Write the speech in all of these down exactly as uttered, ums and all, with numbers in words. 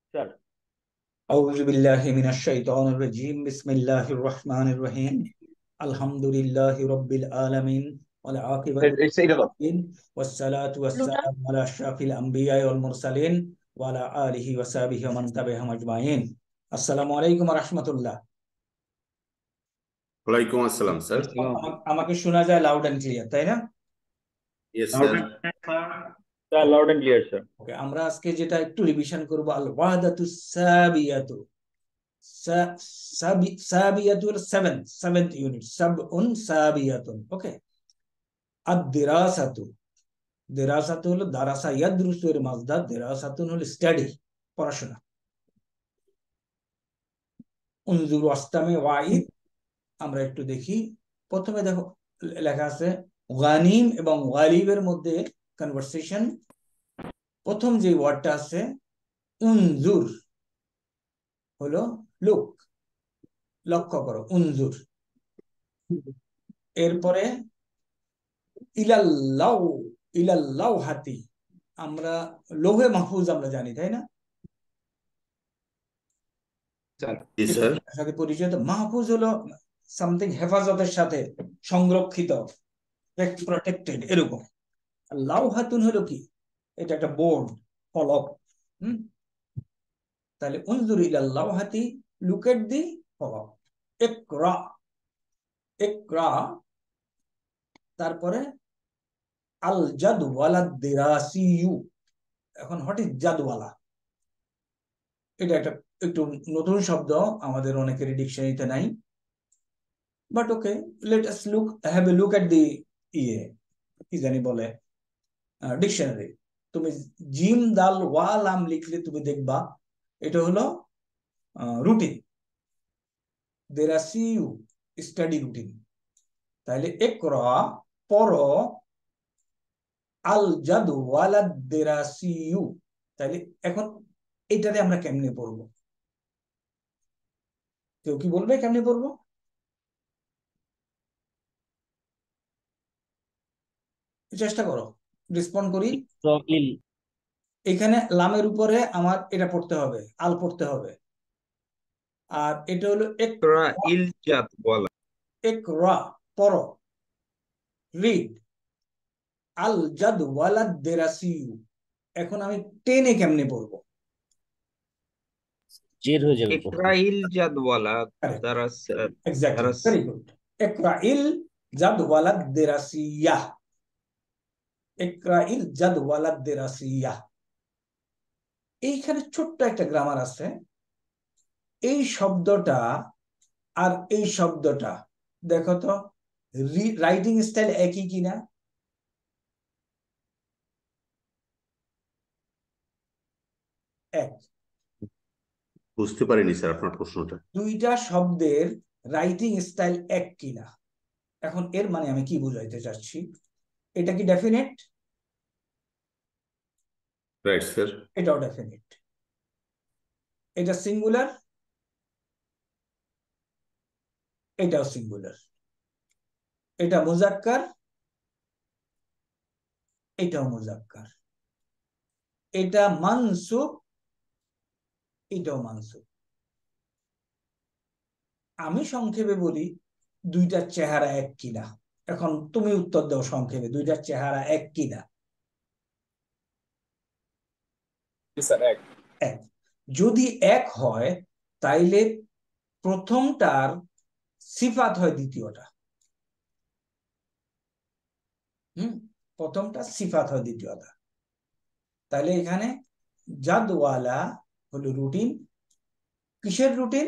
Sir أعوذ بالله من الشيطان الرجيم بسم الله الرحمن الرحيم الحمد لله رب العالمين والعاقبة এইটা দাও। للمتقين والصلاة والسلام على أشرف الأنبياء والمرسلين وعلى آله وصحبه ومن تبعهم أجمعين السلام عليكم ورحمة الله ওয়ালাইকুম আসসালাম স্যার। আসসালাম। আমা- আমাকে শোনা যায় লাউড এন্ড ক্লিয়ার, তাই না? Yes loud sir. Sir loud and clear sir. Okay, আমরা আজকে যেটা একটু রিভিশন করব আল ওয়াহদাতু সাবিয়াতু সা- সাবি সাবিয়াতু সেভেন্থ সেভেন্থ ইউনিট সাবউন সাবিয়াতুন। ওকে, আদ-দিরাসাতু, দিরাসাতু হলো দারাসা ইয়াদরুসু এর মাসদার, দিরাসাতুন হলো স্টাডি, পড়াশোনা। উনজুরু আস্তামে ওয়াইদ, আমরা একটু দেখি। প্রথমে দেখো লেখা আছে গানিম এবং গালিবের মধ্যে কনভারসেশন। প্রথম যে ওয়ার্ডটা আছে উনজুর হলো লুক, লক্ষ্য করো, উনজুর। এরপরে ইলাল্লাউ, ইলাল্লাউ হাতি, আমরা লোহে মাহফুজ আমরা জানি, তাই না? জি স্যার। সাথে পরিচিত। মাহফুজ হলো সামথিং হেফাজতের সাথে সংরক্ষিত, প্রটেক্টেড, এরকম। লাউহাতুন হলো কি? এটা একটা বোর্ড, ফলক। হুম, তাহলে উনজুর ইলা লাউহাতি, লুক এট দি ফলক। ইকরা, ইকরা। তারপরে আল জাদওয়ালা দিরাসিয়ু। এখন হোয়াট ইজ জাদওয়ালা? এটা একটা একটু নতুন শব্দ, আমাদের অনেকের ডিকশনারিতে নাই, but okay, let us look, have a look at the ইয়ে, কি জানি বলে, ডিকশনারি। তুমি জিম দাল ওয়া লাম লিখলে তুমি দেখবা এটা হলো রুটিন, দেরাসিউ, স্টাডি রুটিন। তাহলে একরা, পড়ো, আল জাদু ওয়ালা দেরাসিউ। তাহলে এখন এটাতে আমরা কেমনে পড়বো? কেউ কি বলবে কেমনে পড়বো? চেষ্টা করো, রেসপন্ড করি। এখানে লামের উপরে আমার এটা পড়তে হবে, আল পড়তে হবে। আর এটা হলো এক, ইকরা ইলজাত বলা। একরা, পড়ো, রিড। আল জাদ ওয়ালাদ দেরাসিউ। এখন আমি টেনে কেমনে পড়বো? জের হয়ে যাবে প্রথমে। ইকরা ইলজাত বলা দ্বারা এক্স্যাক্টলি, দ্বারা ভেরি গুড। ইকরা ইল জাদ ওয়ালাদ দেরাসিয়া, ইকরা ইল জাদ ওয়ালাদ দেরাসিয়া। এইখানে ছোট্ট একটা গ্রামার আছে। এই শব্দটা আর এই শব্দটা দেখো তো, রাইটিং স্টাইল একই কিনা? এক। বুঝতে পারিনি স্যার আপনার প্রশ্নটা। দুইটা শব্দের রাইটিং স্টাইল এক কিনা। এখন এর মানে আমি কি বুঝাইতে চাচ্ছি, এটা কি ডেফিনেট? Right sir. এটাও ডেফিনেট। এটা সিঙ্গুলার, এটাও সিঙ্গুলার। এটা মুজাক্কার, এটাও মুজাক্কার। এটা মানসুব, এটাও মানসুব। আমি সংক্ষেপে বলি দুইটার চেহারা এক কিনা। এখন তুমি উত্তর দাও সংক্ষেপে, দুইটার চেহারা এক কিনা? এক। এক। যদি এক হয় তাইলে প্রথমটার সিফাত হয় দ্বিতীয়টা। হুম, প্রথমটা সিফাত হয় দ্বিতীয়টা। তাহলে এখানে জাদওয়ালা হলো রুটিন। কিসের রুটিন?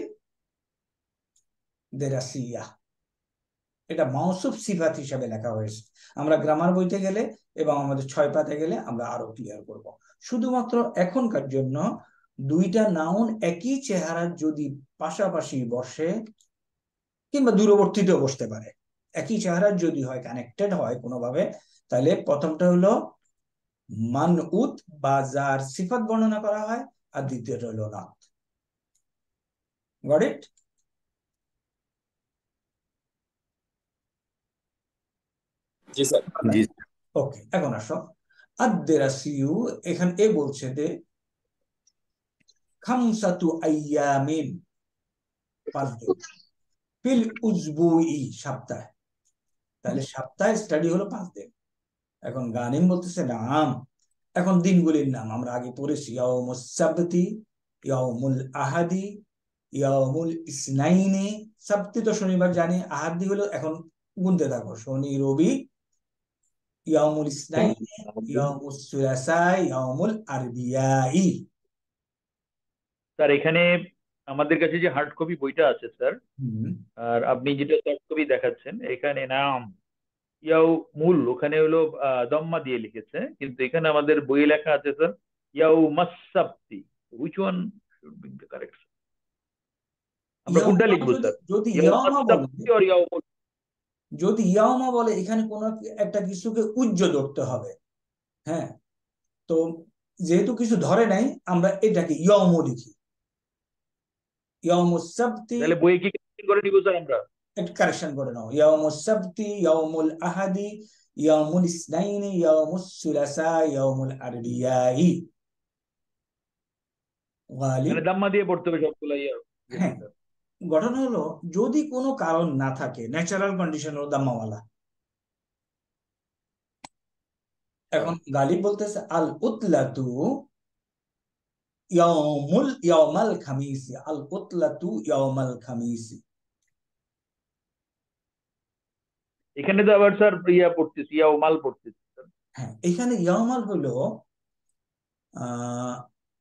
দেরাসিয়া। এটা মাউসুফ সিফাত হিসাবে লেখা হয়েছে। আমরা গ্রামার বইতে গেলে এবং আমাদের ছয় পাতে গেলে আমরা আরো ক্লিয়ার করব। শুধুমাত্র এখনকার জন্য দুইটা নাউন একই চেহারার যদি পাশাপাশি বসে, কিংবা দূরবর্তীতেও বসতে পারে, একই চেহারার যদি হয়, কানেক্টেড হয় কোনোভাবে, তাহলে প্রথমটা হলো মানউত বা যার সিফাত বর্ণনা করা হয়, আর দ্বিতীয়টা হলো নাত। Got it? G sir. জি। ওকে, এখন আসো আদ-দেরাসিউ। এখানে এ বলছে যে খামসাতু আইয়ামিন, পাঁচ দিন। ফিল উজবুই, সপ্তাহ। তাহলে সপ্তাহে স্টাডি হলো পাঁচ দিন। এখন গানিম বলতেছে নাম, এখন দিনগুলির নাম আমরা আগে পড়েছি, ইয়াউমুস সাবতি, ইয়াউমুল আহাদি, ইয়াউমুল ইসনাইনি। সাবতি তো শনিবার জানি, আহাদি হলো, এখন গুনতে থাকো, শনি রবি, ইয়াউমুল ইসনাইনি, ইয়াউমুস সুলাসা, ইয়াউমুল আরবিয়াই। স্যার এখানে আমাদের কাছে যে হার্ড কপি বইটা আছে স্যার, হুম, আর আপনি যেটা সফট কপি দেখাচ্ছেন, এখানে নাম ইয়াও মূল ওখানে হলো আহ, দম্মা দিয়ে লিখেছে, কিন্তু এখানে আমাদের বইয়ে লেখা আছে স্যার ইয়াও মাসাবতি। Which one should be the correct? আমরা কোনটা ইয়াউমা লিখবো যদি স্যার? যদি ইয়াও ইয়াউমা বলে, মাসাবতি আর ইয়াও মূল? যদি ইয়াউমা বলে এখানে কোনো একটা কিছুকে উজ্জ ধরতে হবে। হ্যাঁ, তো যেহেতু কিছু ধরে নাই, আমরা এটাকে ইয়াউমু লিখি। ইয়াউমুস সাবতি, তাহলে বইয়ে কি correction করে নিব স্যার আমরা? একটু কারেকশন করে নাও, ইয়াউমুস সাবতি, ইয়াউমুল আহাদি, ইয়াউমুল ইসনাইনি, ইয়াউমুস সুলাসা, ইয়াউমুল আরবিয়াই। গালিব, মানে দাম্মা দিয়ে পড়তে হবে সবগুলো ইয়া? হ্যাঁ, গঠন হলো যদি কোনো কারণ না থাকে, ন্যাচারাল কন্ডিশন হলো দাম্মাওয়ালা। এখন গালিব বলতেছে আল উতলাতু ইয়াউমুল ইয়াউমাল খামিসি, আল উতলাতু ইয়াউমাল খামিসি। এখানে তো আবার স্যার ইয়া পড়তেছি, ইয়াও মাল পড়তেছি স্যার। হ্যাঁ, এখানে ইয়াউমাল হলো আহ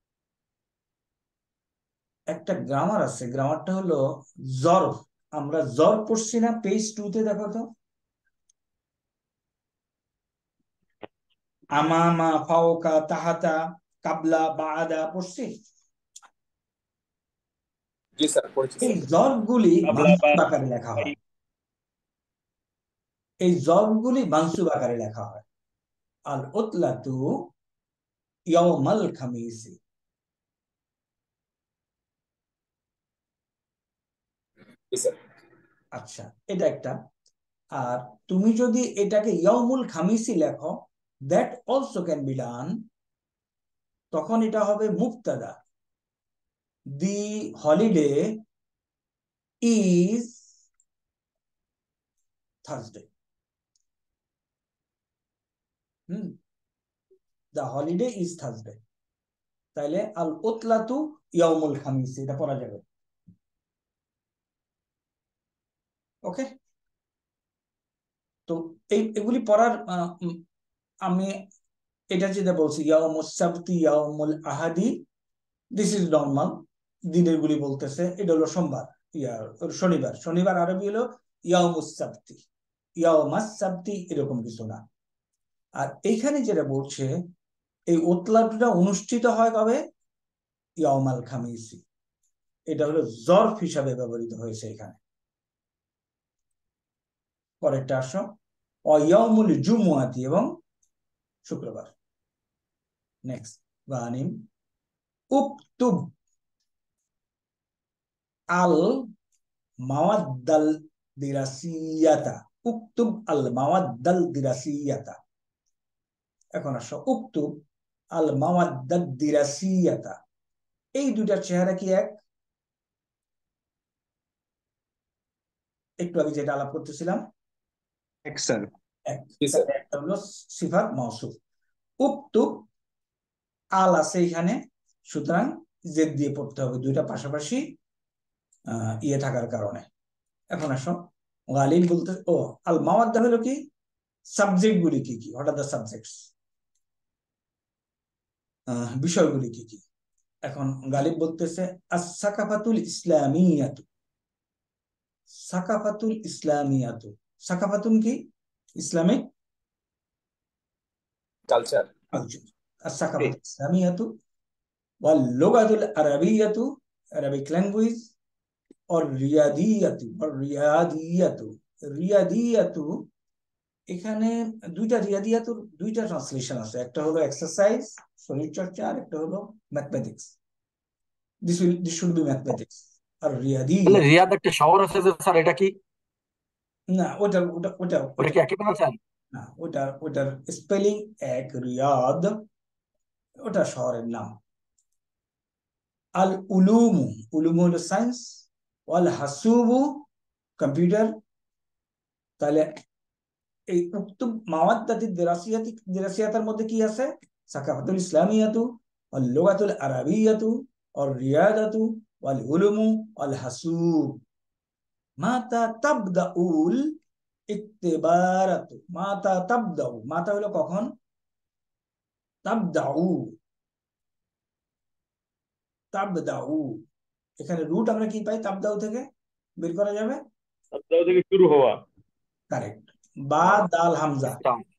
একটা গ্রামার আছে, গ্রামারটা হলো জরফ। আমরা জরফ পড়ছি না পেজ টু তে, দেখো তো, আমামা, ফাওকা, তাহাতা, কাবলা, বাআদা পড়ছি। জি স্যার পড়ছি এই স্যার। জরফ গুলি কাবলা বা মানসুব আকারে লেখা হয়, এই জরফ গুলি মানসুব আকারে লেখা হয়। আল উতলাতু ইয়াউমাল খামিসি। জি স্যার। আচ্ছা, এটা একটা। আর তুমি যদি এটাকে ইয়াউমুল খামিসি লেখো, that also can be done. তখন এটা হবে মুবতাদা, the holiday is Thursday. Hmm, the holiday is Thursday. তাইলে আল উতলাতু ইয়াউমুল খামিস, এটা পড়া যাবে। ওকে, তো এই এগুলি পড়ার আহ, উম, আমি এটা যেটা বলছি, ইয়াউমুস সাবতি, ইয়াউমুল আহাদি, দিস ইজ নর্মাল। দিনের গুলি বলতেছে, এটা হলো সোমবার, ইয়া শনিবার। শনিবার আরবি হলো ইয়াউমুস সাবতি, ইয়াউমাস সাবতি, এরকম কিছু না। আর এইখানে যেটা বলছে, এই উতলাতুটা অনুষ্ঠিত হয় কবে? ইয়াউমাল খামিসি। এটা হলো জরফ হিসাবে ব্যবহৃত হয়েছে এখানে। পরেরটা আসো, অয়াউমুল জুমুয়াতি, এবং শুক্রবার। নেক্সট, গানিম, উকতুব আল মাওয়াদ্দাল দিরাসিয়াতা, উকতুব আল মাওয়াদ্দাল দিরাসিয়াতা। এখন আসো, উকতুব আল মাওয়াদ্দাল দিরাসিয়াতা। এই দুইটার চেহারা কি এক? একটু আগে যেটা আলাপ করতেছিলাম, এক স্যার। এক। জি স্যার। তাহলে একটা হলো সিফাত মাউসুফ। উকতুব, আল আছে এখানে, সুতরাং জেদ দিয়ে পড়তে হবে, দুইটা পাশাপাশি আহ ইয়ে থাকার কারণে। এখন আসো, গালিব বলতে, ও আল মাওয়াদ্দা হলো কি, সাবজেক্ট গুলি কি কি, হোয়াট আর দ্য সাবজেক্টস, বিষয়গুলি কি কি। এখন গালিব বলতেছে আস-সাকাফাতুল ইসলামিয়াতু, সাকাফাতুল ইসলামিয়াতু। সাকাফাতুন কি? Islamic culture. কালচার। আস-সাকাফাতুল ইসলামিয়াতু ওয়াল লুগাতুল আরাবিয়াতু, আরাবিক ল্যাঙ্গুয়েজ। और রিয়াদিয়াতু, और রিয়াদিয়াতু, রিয়াদিয়াতু, এখানে দুইটা রিয়াদিয়াতুর দুইটা ট্রান্সলেশন আছে, একটা হলো এক্সারসাইজ, শরীর চর্চা, আর একটা হলো mathematics. This will this should be mathematics. আর রিয়াদিয়া, তাহলে রিয়াদ একটা শহর আছে যে স্যার, এটা কি, না, ওটা ওটা ওটা ওটা ওটা কি একেবারে স্যার? না, ওটা ওটার স্পেলিং এক, রিয়াদ ওটা শহরের নাম। আল উলুমু, উলুমু হলো সায়েন্স, ওয়াল হাসুবু কম্পিউটার। তাহলে এই উক্ত মাওয়াদ্দাতি দিরাসিয়াতি দিরাসিয়াতের মধ্যে কি আছে? সাকাফাতুল ইসলামিয়াতু ওয়াল লুগাতুল আরাবিয়াতু ওয়াল রিয়াদাতু ওয়াল উলুমু ওয়াল হাসুব। মাতা তাবদাউল ইক্তিবারাতু, মাতা তাবদাউ, মাতা হলো কখন, তাবদাউ, তাবদাউ, এখানে রুট আমরা কি পাই তাবদাউ থেকে বের করা যাবে? তাবদাউ থেকে শুরু হওয়া। কারেক্ট। বা দাল হামজা,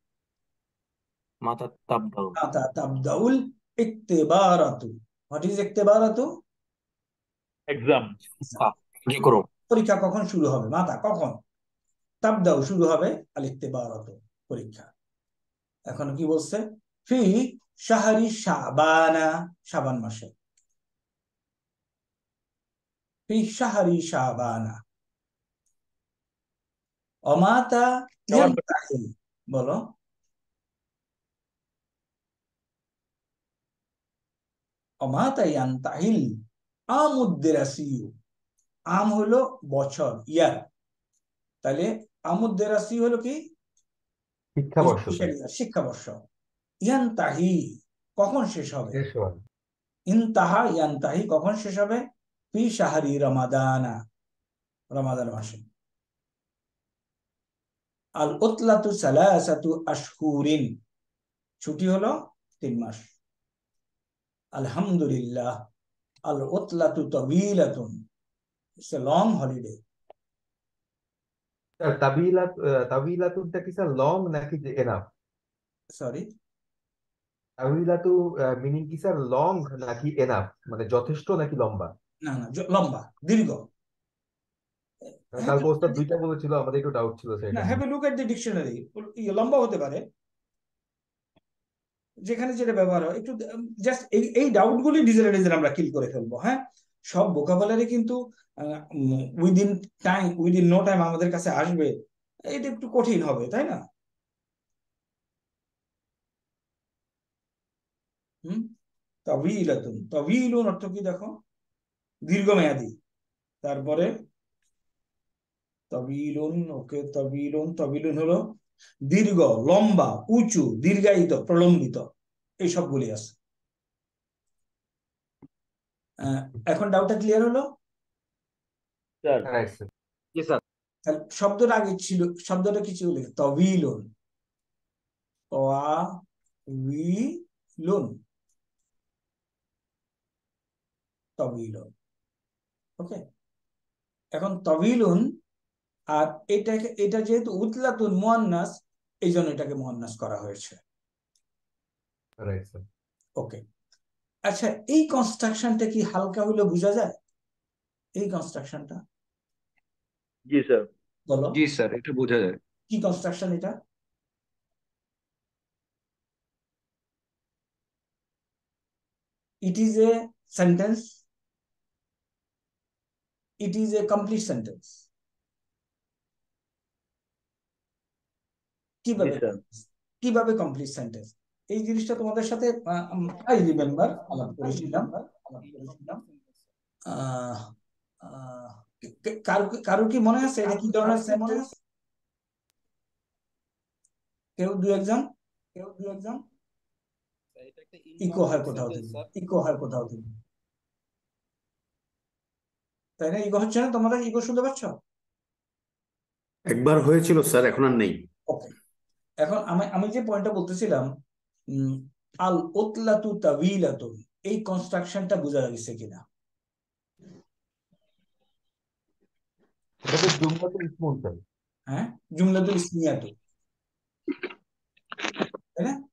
মাতা তাবদাউ। মাতা তাবদাউল ইক্তিবারাতু। হোয়াট ইজ ইক্তিবারাতু? এক্সাম। কি করো? পরীক্ষা কখন শুরু হবে? মাতা কখন? তাবদাউ শুরু হবে আল ইক্তিবারাতু, পরীক্ষা। এখন কি বলছে? ফি শাহরি শাবানা, শাবান মাসে, ফি শাহরি শাবানা। অমাতা ইয়ান্তাহি, বলো। অমাতা ইয়ান্তাহিল আমুদ্দিরাসিউ, আম হলো বছর, ইয়ার। তাহলে আমুদ্দিরাসি হলো কি? শিক্ষাবর্ষ স্যার। শিক্ষাবর্ষ। ইয়ান্তাহি কখন শেষ হবে? শেষ হয়। ইনতাহা ইয়ান্তাহি কখন শেষ হবে? ফি শাহরি রমাদানা, রমাদান মাসে। আল উতলাতু সালাসাতু আশহুরিন, ছুটি হলো তিন মাস। আলহামদুলিল্লাহ আল উতলাতু তাবিলাতুন, it's a long holiday. Sir তাবিলাত তাবিলাতুটা কি স্যার লং নাকি এনাফ? সরি, তাবিলাতু মিনিং কি স্যার লং নাকি এনাফ, মানে যথেষ্ট নাকি লম্বা? না না, জ- লম্বা, দীর্ঘ। কালকে ওস্তাদ দুইটা বলেছিল, আমাদের একটু ডাউট ছিল স্যার না, এটা হ্যাভ নিয়ে। A look at the dictionary, লম্বা হতে পারে, যেখানে যেটা ব্যবহার হয় একটু জাস্ট এই এই ডাউট গুলি ডিজাইন ডিজাইন আমরা কিল করে ফেলবো। হ্যাঁ, সব ভোকাবুলারি কিন্তু within time, within no time আমাদের কাছে আসবে, এটা একটু কঠিন হবে, তাই না? হুম, তাবিলাতুন, তাবিলুন অর্থ কি দেখো? দীর্ঘমেয়াদী। তারপরে তাবিলুন, ওকে, তাবিলুন, তাবিলুন হলো দীর্ঘ, লম্বা, উঁচু, দীর্ঘায়িত, প্রলম্বিত, এই সবগুলি আছে। আহ, এখন ডাউটটা ক্লিয়ার হলো? Sir right sir. জি স্যার। তাহলে শব্দটা আগে ছিল, শব্দটা কি ছিল? তবিলুন, তবিলুন, তবিলুন। ওকে, এখন তবিলুন, আর এটাকে, এটা যেহেতু উতলাতুন মুয়ান্নাস, এই জন্য এটাকে মুয়ান্নাস করা হয়েছে। Right sir. ওকে, আচ্ছা, এই কনস্ট্রাকশনটা কি হালকা হলে বোঝা যায়? এই কনস্ট্রাকশনটা জি স্যার। বলো, জি স্যার, এটা বোঝা যায়। কি কনস্ট্রাকশন এটা? It is a sentence. It is a complete sentence. জি কিভাবে স্যার। কিভাবে কমপ্লিট সেন্টেন্স? এই জিনিসটা তোমাদের সাথে আই রিমেম্বার আলাপ করেছিলাম। আহ, আহ, কারো কারো কি মনে আছে এটা কি ধরনের সেন্টেন্স? কেউ দু একজন, কেউ দু একজন ইকো হয় কোথাও থেকে, ইকো হয় কোথাও থেকে, তাই না? ইকো হচ্ছে না? তোমরা ইকো শুনতে পাচ্ছ? একবার হয়েছিল স্যার, এখন আর নেই। ওকে, এখন আমি আমি যে পয়েন্টটা বলতেছিলাম, উম, আল উতলাতু তাবিলাতুন, এই কনস্ট্রাকশনটা বোঝা গেছে কিনা? এটা তো জুমলাতুল ইসমুল স্যার। হ্যাঁ, জুমলাতুল ইসমিয়াতু, তাই না?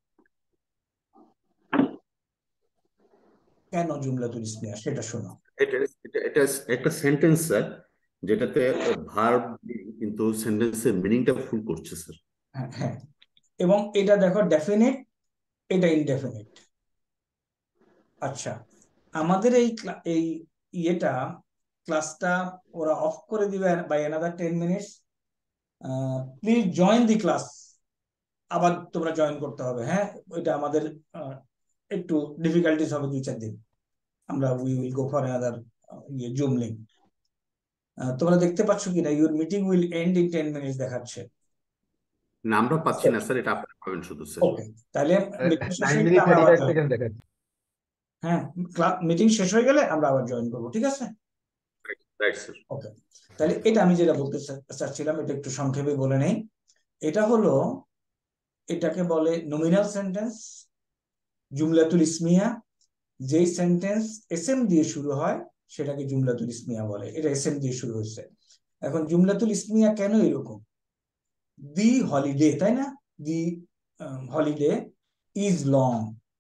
কেন জুমলাতুল ইসমিয়া সেটা শোনো। এটা এটা এটা একটা সেন্টেন্স স্যার, যেটাতে ভার্ব কিন্তু সেন্টেন্সের মিনিংটা ফুল করছে স্যার। হ্যাঁ হ্যাঁ, এবং এটা দেখো ডেফিনিট, এটা ইনডেফিনিট। আচ্ছা, আমাদের এই ক্লা- এই ইয়েটা, ক্লাসটা ওরা অফ করে দিবে by another ten minutes. Please join the class, আবার তোমরা জয়েন করতে হবে। হ্যাঁ, ওইটা আমাদের আহ, একটু ডিফিকাল্টিস হবে দুই চার দিন। আমরা we will go for another ইয়ে জুম লিংক। তোমরা দেখতে পাচ্ছ কিনা your meeting will end in ten minutes দেখাচ্ছে? না, আমরা পাচ্ছি না স্যার, এটা আপনারা পাবেন শুধু স্যার। ওকে, তাহলে মিটিং শেষ নাইন হয়ে গেলে মিনিট আমরা থার্টি আবার ফাইভ join- সেকেন্ড দেখাচ্ছে। হ্যাঁ, মিটিং শেষ হয়ে গেলে আমরা আবার জয়েন করবো, ঠিক আছে? Right sir. ওকে, তাহলে এটা আমি যেটা বলতে চা- চাচ্ছিলাম এটা একটু সংক্ষেপে বলে নেই। এটা হলো, এটাকে বলে নমিনাল সেন্টেন্স, জুমলাতুল ইসমিয়া। যেই সেন্টেন্স এস এম দিয়ে শুরু হয় সেটাকে জুমলাতুল ইসমিয়া বলে। এটা এস এম দিয়ে শুরু হয়েছে। এখন জুমলাতুল ইসমিয়া কেন এরকম? দি হলিডে, তাই না? The holiday is long,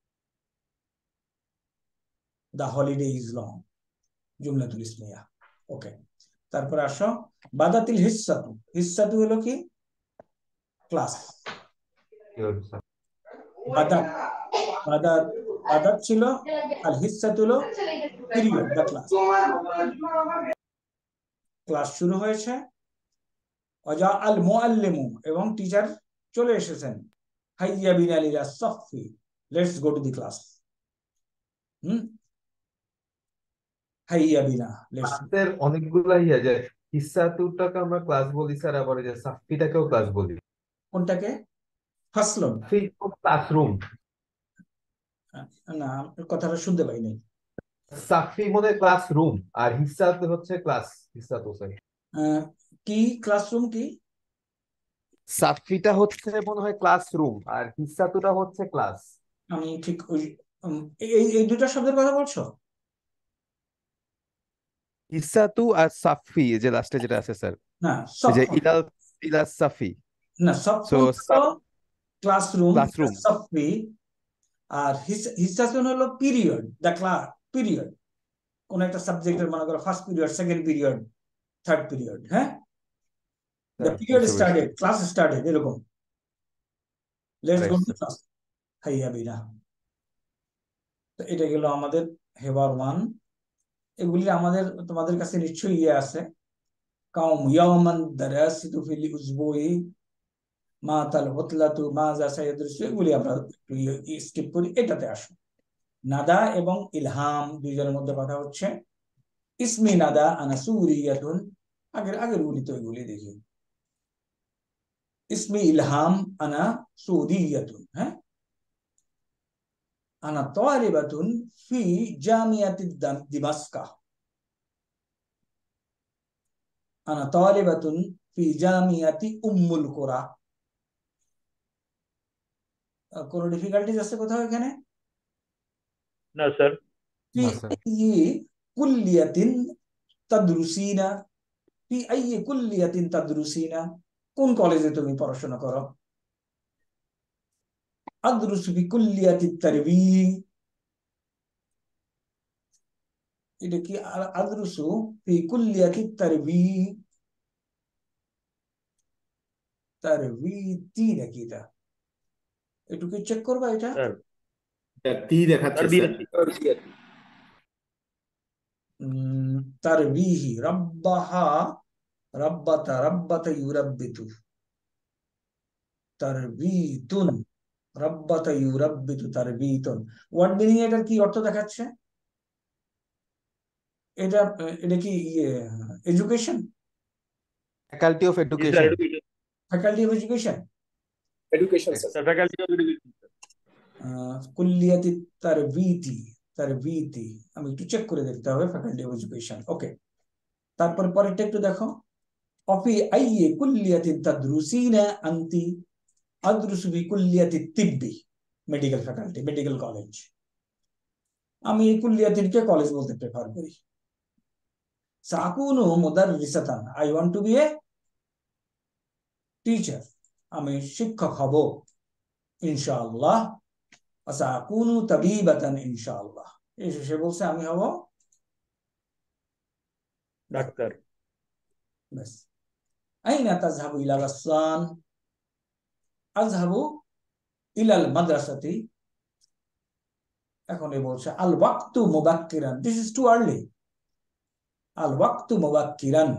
the holiday is long, জুমলাতুল ইসমিয়া। ওকে, তারপর আসো বাদাতিল হিস্সাতু। হিস্সাতু হলো কি? ক্লাস। বাদাত, বাদাত বাদাত ছিল, আর হিস্সাতু হলো পিরিয়ড, দ্য ক্লাস। ক্লাস শুরু হয়েছে, অজা আল মুআল্লিমু, এবং টিচার চলে এসেছেন। হাইয়া বিনা লিলা সাফি, let's go to the class. হুম, হাইয়া বিনা, লেটস। ক্লাসের অনেকগুলা ইয়ে যে হিসাতুটাকে আমরা ক্লাস বলি স্যার, আবার এই যে সাফিটাকেও ক্লাস বলি। কোনটাকে? ফাসলুন? ক্লাসরুম। না, কথাটা শুনতে পাই নাই। সাফি মনে হয় ক্লাসরুম, আর হিসাত হচ্ছে ক্লাস। হিসাত স্যার আহ, কি ক্লাসরুম কি? সাফিটা হচ্ছে মনে হয় ক্লাসরুম, আর হিসাতুটা হচ্ছে ক্লাস। আমি ঠিক ওই উম, এই এই দুটা শব্দের কথা বলছো? ইসাতু আর সাফি যে লাস্টে যেটা আছে স্যার, না, এই যে সফ ইলাল ইলাল সাফি। না, সো সফুন হলো ক্লাসরুম, ক্লাসরুম। সফি। আর হিসাতুন হলো পিরিয়ড, দ্য ক্লাস পিরিয়ড। কোন একটা সাবজেক্টের মনে করো first period, second period, third period. হ্যাঁ, দ্য পিরিয়ড বুঝতে পেরেছি। স্টার্টেড, ক্লাস স্টার্টেড, এরকম। Let's go Right, to sir. Class, হাইয়া বিনা। তো এটা গেল আমাদের হেবার ওয়ান। এগুলি আমাদের, তোমাদের কাছে নিশ্চয়ই ইয়ে আছে, কাউম ইয়াওমান দারাসিতু ফিল উসবুই মা তাল উতলাতু মাজা সাইয়াদরুসু, এগুলি আমরা একটু স্কিপ করি। এটাতে আসো, নাদা এবং ইলহাম দুইজনের মধ্যে কথা হচ্ছে। ইসমি নাদা আনা সুরিয়াতুন, আগের আগের গুলি তো এগুলি দেখি। ইসমি ইলহাম আনা সুরিয়াতুন, হ্যাঁ। আনা তালিবাতুন ফি জামিয়াতি দিমাশকা, আনা তালিবাতুন ফি জামিয়াতি উম্মুল কুরা। কোন ডিফিকাল্টিজ আছে কোথাও এখানে? না স্যার। ফি না, স্যার। আইয়ি কুল্লিয়াতিন তাদরুসিনা, ফি আইয়ি কুল্লিয়াতিন তাদরুসিনা, কোন কলেজে তুমি পড়াশোনা করো? আদরুসু ফি কুল্লিয়াতি তারবিয়্য, এটা কি? আদরুসু ফি কুল্লিয়াতি তারবিয়্য, তারবিয়্যি নাকি এটা? একটু কি চেক করবা এটা? স্যার এটা টি দেখাচ্ছে স্যার। তারবিয়াত। উম, তারবিহি, রাব্বাহা রাব্বাতা, রাব্বাতা ইউরাব্বিতু, তারবিতুন, রাব্বাতা ইউরাব্বিতু তারবিতুন। ওয়ার্ড মিনিং এটার কি অর্থ দেখাচ্ছে? এটা এটা কি ইয়ে এডুকেশন, ফ্যাকাল্টি অফ জি sir, education. Education. Faculty of education, education sir. Sir faculty of education. কুল্লিয়াতি তারবিতি, তারবিতি। আমি একটু চেক করে দেখতে হবে ফ্যাকাল্টি অফ এডুকেশন। ওকে, তারপর পরেরটা একটু দেখো। অফি আইয়ি কুল্লিয়াতি তাদরুসিনা আনতি? আদরুসু ফি কুল্লিয়াতি তিব্বি, মেডিকেল ফ্যাকাল্টি, মেডিকেল কলেজ। আমি এই কুল্লিয়াতিকে কলেজ বলতে প্রেফার করি। সাকুনু মুদাররিসাতান, I want to be a teacher, আমি শিক্ষক হব ইনশাআল্লাহ। সাকুনু তাবিবাতান ইনশাআল্লাহ, এসে সে বলছে আমি হব ডাক্তার। ব্যাস। আইনা তাযহাবু ইলা গাসসান? আযহাবু ইলাল মাদ্রাসাতি। এখন এ বলছে আল ওয়াক্তু মুবাক্কিরান, দিস ইজ টু আর্লি। আল ওয়াক্তু মুবাক্কিরান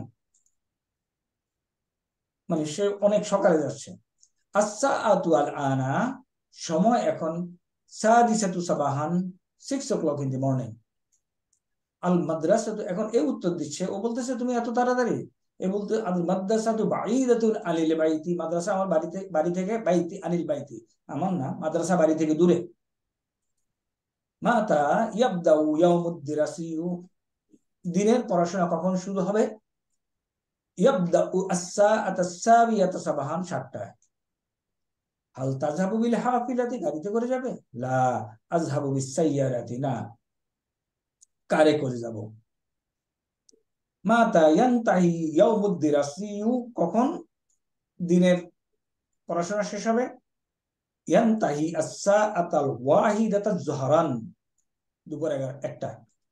মানে সে অনেক সকালে যাচ্ছে। আস-সাআতু আল আনা, সময় এখন সাদিসাতু সাবাহান, six o'clock in the morning. আল মাদ্রাসা তো এখন এ উত্তর দিচ্ছে, ও বলতেছে তুমি এত তাড়াতাড়ি, এ বলতে আল মাদ্রাসা তো বাঈদাতুন আনিল বাইতি, মাদ্রাসা আমার বাড়িতে বাড়ি থেকে, বাইতি আনিল বাইতি আমার না, মাদ্রাসা বাড়ি থেকে দূরে। মাতা ইয়াবদাউ ইয়াউমুদ দিরাসিউ, দিনের পড়াশোনা কখন শুরু হবে? ইয়াবদাউ আস-সাআতা আস-সাবিয়াতা সাবাহান, সাতটায়। হাল তাযহাবু বিল হাফিলাতি, গাড়িতে করে যাবে? লা আযহাবু বিস সাইয়ারাতি, না কারে করে যাব। মাতা ইয়ানতাহি ইয়াউমুদ দিরাসিউ, কখন দিনের পড়াশোনা শেষ হবে? ইয়ানতাহি আস-সাআতাল ওয়াহিদাতাজ যুহরান, দুপুর এগারো একটা।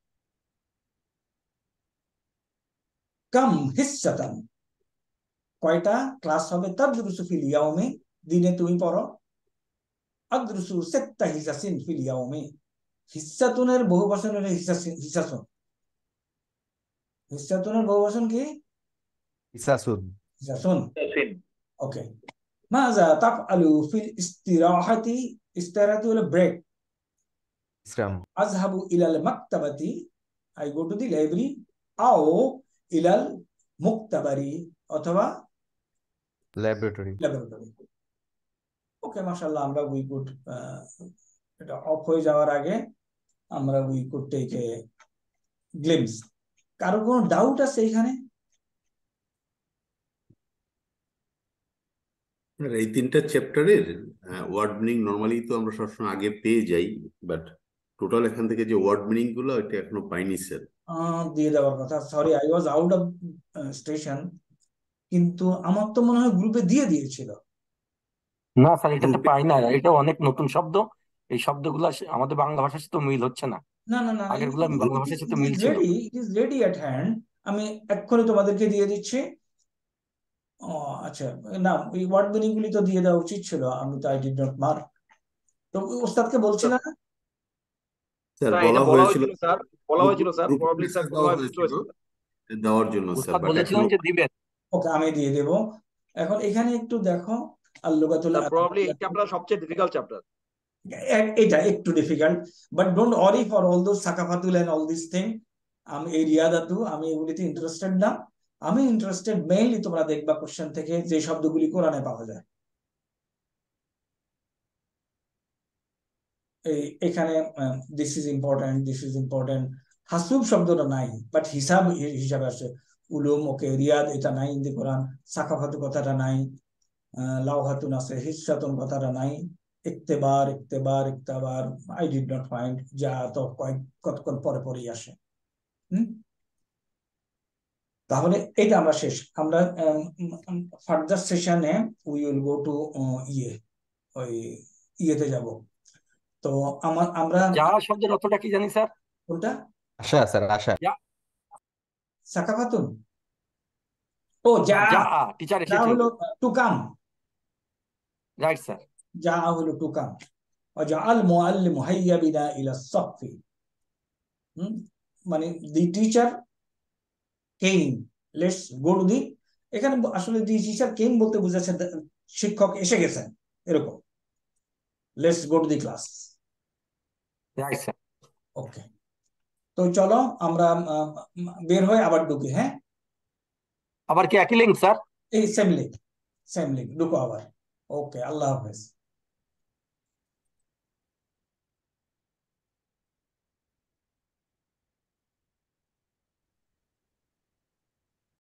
কাম হিসসাতান, কয়টা ক্লাস হবে? তাদরুসু ফিল ইয়াউমি, দিনে তুমি পড়ো। আদরুসু সিত্তা হিসাসিন ফিল ইয়াউমি, হিসাতুনের বহুবচন হলো হিসাসিন, হিসাসুন। হিসাতুনের বহুবচন কি? ইসাসুন। হিসাসুন। সিন। ওকে। মাযা তাফআলু ফিল ইস্তিরাহাতি, ইস্তিরাহাতি হলো ব্রেক। বিশ্রাম। আযহাবু ইলাল মাকতাবাতি, I go to the library. আও ইলাল মুক্তাবারি, অথবা ল্যাবরেটরি। ল্যাবরেটরি। ওকে, মাশাআল্লাহ, আমরা উই কুড, এটা অফ হয়ে যাওয়ার আগে আমরা we could take a glimpse. কারো কোনো ডাউট আছে এখানে? আর এই তিনটা চ্যাপ্টারের ওয়ার্ড মিনিং নর্মালি তো আমরা সবসময় আগে পেয়ে যাই, বাট টোটাল এখান থেকে যে ওয়ার্ড মিনিং গুলো এটা এখনো পাইনি স্যার। আহ, দিয়ে দেওয়ার কথা, sorry I was out of station, কিন্তু আমার তো মনে হয় গ্রুপে দিয়ে দিয়েছিল। না স্যার, এটাতে পাই না, এটা অনেক নতুন শব্দ, এই শব্দগুলো আমাদের বাংলা ভাষার সাথে মিল হচ্ছে না, না না না, আগের গুলো বাংলা ভাষার সাথে মিল ছিল। Ready, it is ready at hand, আমি এক্ষুনি তোমাদেরকে দিয়ে দিচ্ছি। ও আচ্ছা, না ওই ওয়ার্ড মিনিং গুলি তো দিয়ে দেওয়া উচিত ছিল, আমি তো আই ডিড নট মার্ক। তো ওস্তাদকে বলছি না? স্যার না, বলা এটা বলা হয়েছিল, হয়েছিল স্যার, বলা হয়েছিল স্যার, গ্রুপে প্রবাবলি স্যার মেসেজ কোনো দেওয়া এক কিছু হয়েছিল হয়েছে। দেওয়ার জন্য স্যার, উস্তাদ বাট বলেছিলেন এখনো যে দিবেন। ওকে, আমি দিয়ে দেব। এখন এখানে একটু দেখো, আল লুগাতুল স্যার প্রবাবলি এই আরাবিয়া, চ্যাপ্টার সবচেয়ে ডিফিকাল্ট চ্যাপ্টার। এটা একটু difficult, but don't worry for all those সাকাফাতুল এন্ড অল দিস থিং। আমি এই রিয়াদাতু, আমি এগুলিতে ইন্টারেস্টেড না। আমি ইন্টারেস্টেড মেইনলি, তোমরা দেখবা কোশ্চেন থেকে যে শব্দগুলি কোরআনে পাওয়া যায়। এই এখানে this is important, this is important. হাসুব শব্দটা নাই, বাট হিসাব হিসাবে আসে। উলুম, ওকে, রিয়াদ এটা নাই ইন দি কোরআন। সাকাফাতু কথাটা নাই। লাওহাতুন আছে, হিসাতুন কথাটা নাই। ইক্তেবার, ইক্তেবার, ইক্তাবার, আই ডিড নট ফাইন্ড, যা তো কয়েক কতক্ষণ পরে পরেই আসে। হুম, তাহলে এটা আমরা শেষ। আমরা ফার্দার সেশনে উই উইল গো টু ইয়ে, ওই ইয়েতে যাব। তো আমার আমরা যা শব্দের অর্থটা কি জানি স্যার? কোনটা? আশা স্যার, আশা। যা, সাকাফাতুন, ও যা, যা টিচার যা এসেছে। হলো টু কাম, রাইট স্যার। যা হলো টু কাম। وجعل معلم هيا بنا الى الصف, মানে the teacher came, let's go to the, এখানে আসলে দি টিচার কেম বলতে বুঝাচ্ছে শিক্ষক এসে গেছেন, এরকম। Let's go to the class. Right sir. Okay, তো চলো আমরা বের হয়ে আবার ঢুকি। হ্যাঁ, আবার কি একই লিঙ্ক স্যার? এই সেম লিঙ্ক, সেম লিঙ্ক, ঢুকো আবার। ওকে, আল্লাহ হাফেজ।